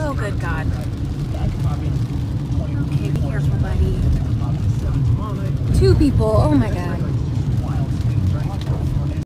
Oh, good God. Okay, be careful, buddy. Two people. Oh, my God.